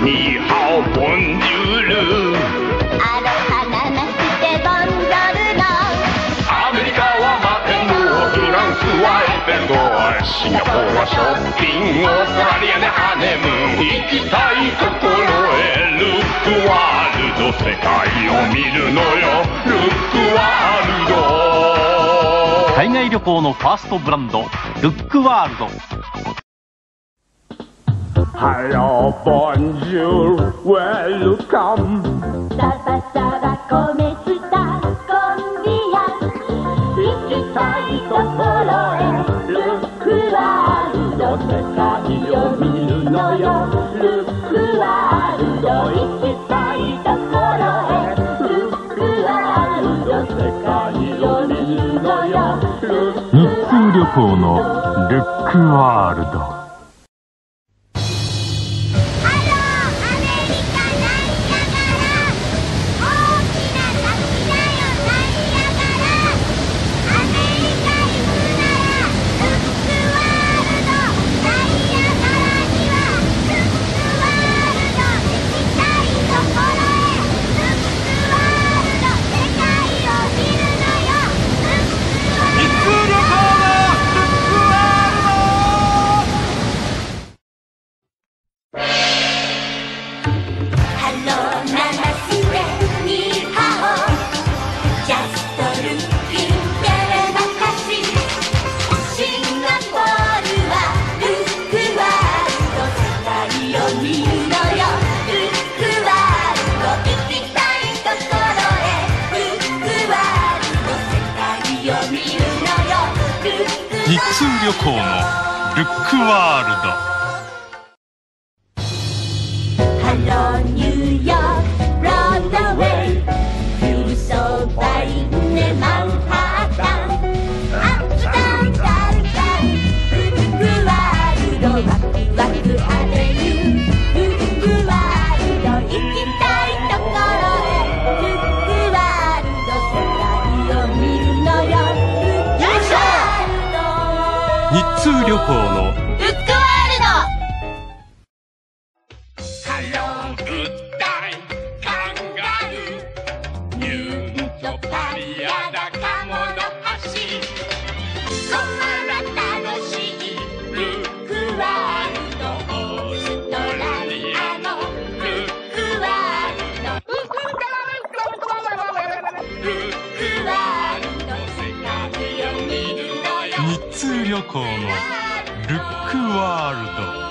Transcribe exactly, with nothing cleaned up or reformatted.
ニーハオボンジュールアロハナマステボンジョルノアメリカはマテンローフランスはエッフェル塔シンガポールはショッピングオーストラリアでハネムーン行きたいところへルックワールド世界を見るのよルックワールド海外旅行のファーストブランドルックワールド。 Hello, bonjour, welcome サバサバコメスタコンビア行きたいところへルックワールド世界を見るのよルックワールド行きたいところへルックワールド世界を見るのよ日通旅行のルックワールド。日通旅行のルックワールド。 Hello, New York, Broadway, feel so fine in Manhattan. Uptown, downtown, ルックワールド、ワクワクアベニュー。ルックワールド、行きたいところへ。ルックワールド、世界を見るのよ。よいしょ。 日通旅行のルックワールド。 日通旅行のルックワールド。